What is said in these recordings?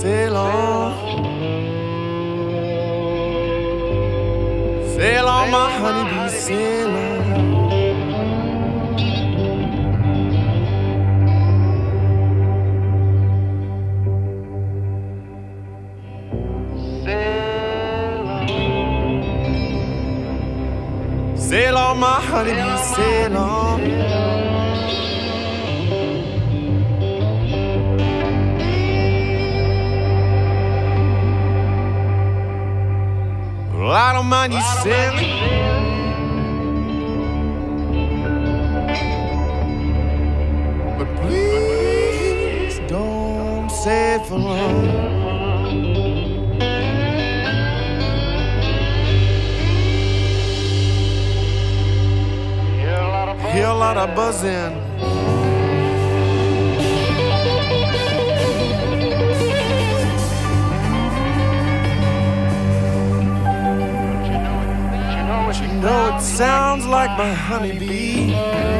sail on. Sail on, my honeybee, sail on. Sail on, my honeybee, sail on. Well, I don't mind you sailing, but please don't sail for long. Hear a lot of buzzing. But you know it sounds like my honeybee.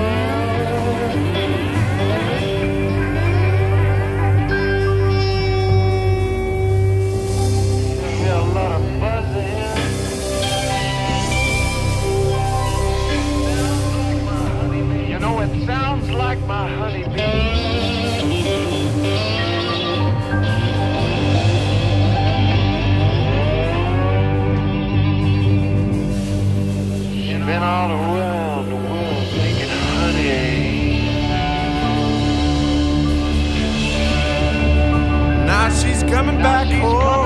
Hear a lot of buzzing. It sounds like my honeybee. She's been all around the world making honey. Now she's coming back home.